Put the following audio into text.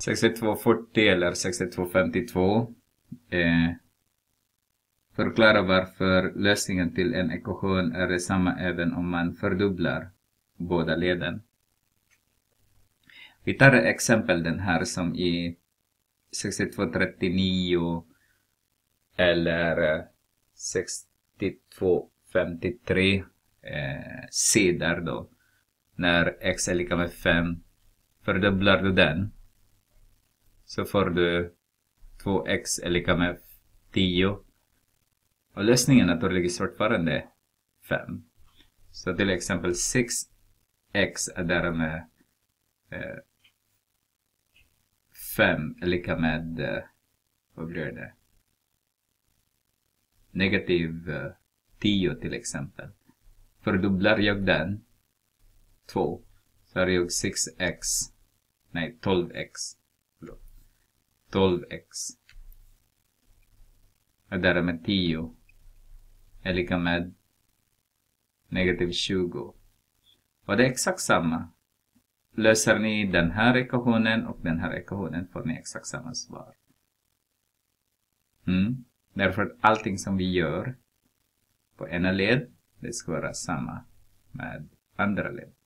6240 eller 6252 förklara varför lösningen till en ekvation är detsamma även om man fördubblar båda leden. Vi tar ett exempel den här som i 6239 eller 6253 C där då. När x är lika med 5 fördubblar du den så får du 2x är lika med 10. Och lösningen naturligtvis fortfarande 5. Så till exempel 6x är därmed 5 är lika med, vad blir det? Negativ 10 till exempel. Fördubblar jag den 2 så har jag 12x och därmed 10 är lika med negativ 20. Och det är exakt samma. Löser ni den här ekvationen och den här ekvationen får ni exakt samma svar. Därför att allting som vi gör på ena led, det ska vara samma med andra led.